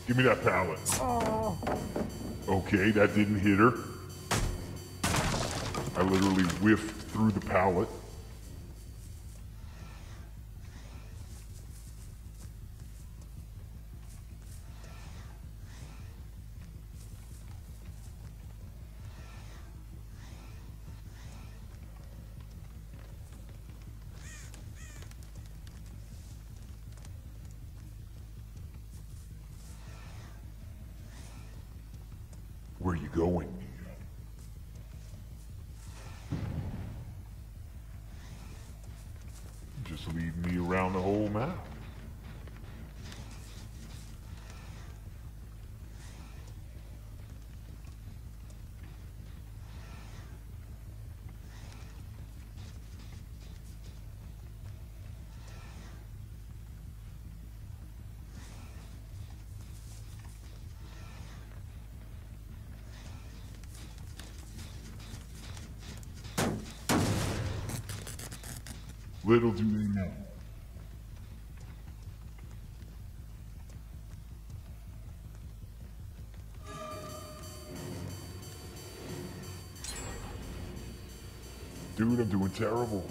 Give me that pallet. Okay, that didn't hit her. I literally whiffed through the pallet. Where are you going? Just lead me around the whole map. Little do they know. Dude, I'm doing terrible.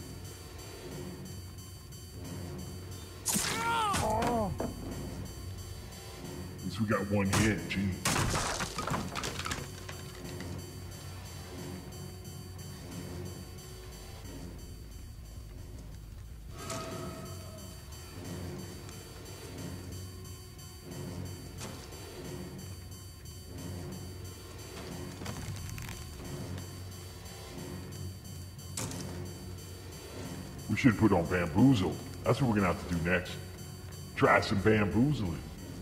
At least we got one hit, gee. We should put on bamboozle. That's what we're gonna have to do next. Try some bamboozling.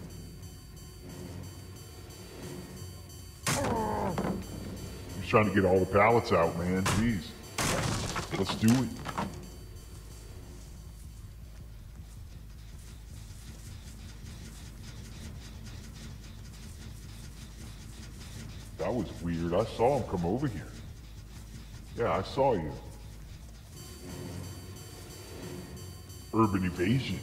He's trying to get all the pallets out, man. Jeez. Let's do it. That was weird. I saw him come over here. Yeah, I saw you. Urban evasion.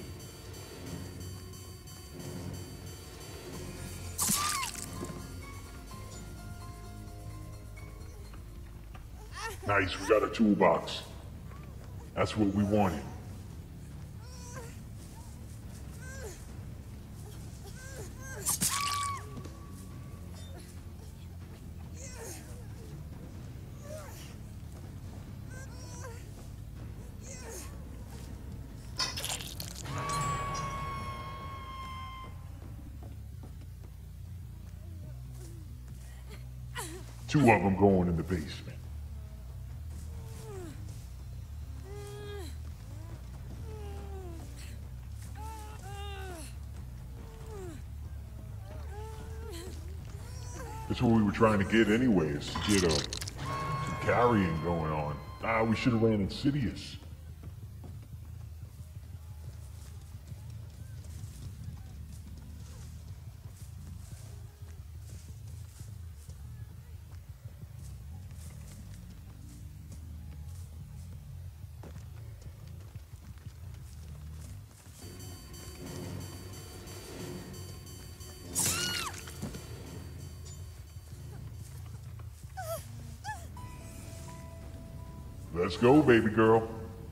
Nice, we got a toolbox. That's what we wanted. Two of them going in the basement. That's what we were trying to get anyway, is to get some carrying going on. Ah, we should have ran Insidious. Let's go, baby girl.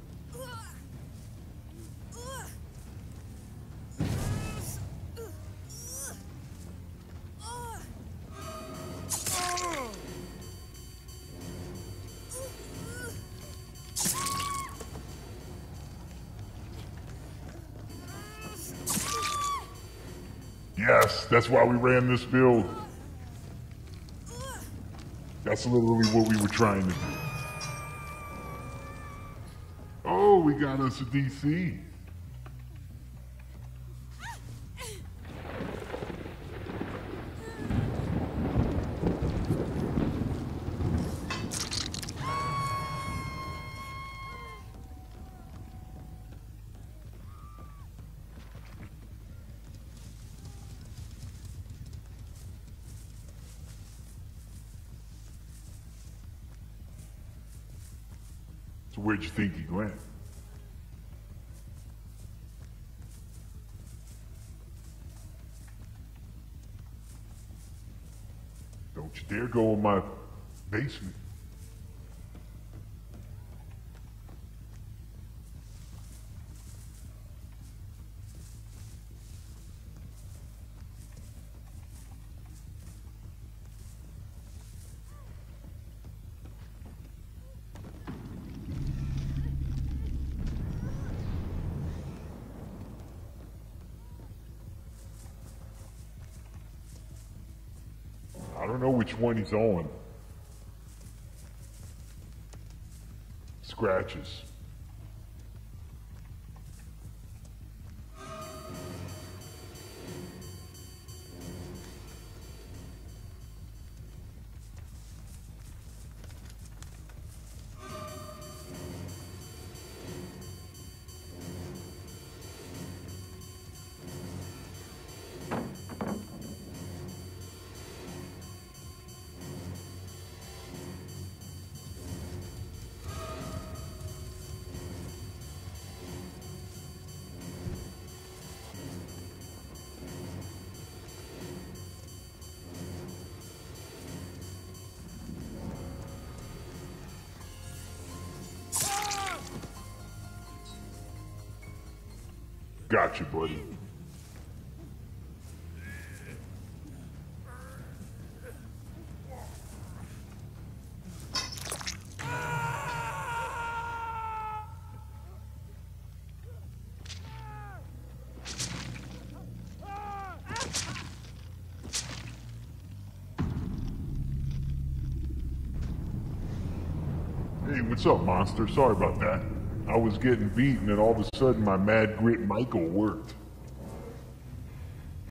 Yes, that's why we ran this build. That's literally what we were trying to do. Oh, we got us a DC. So where'd you think he went? You dare go in my basement? I don't know which one he's on. Scratches. Gotcha, buddy. Hey, what's up, monster? Sorry about that. I was getting beaten and all of a sudden my mad grit Michael worked.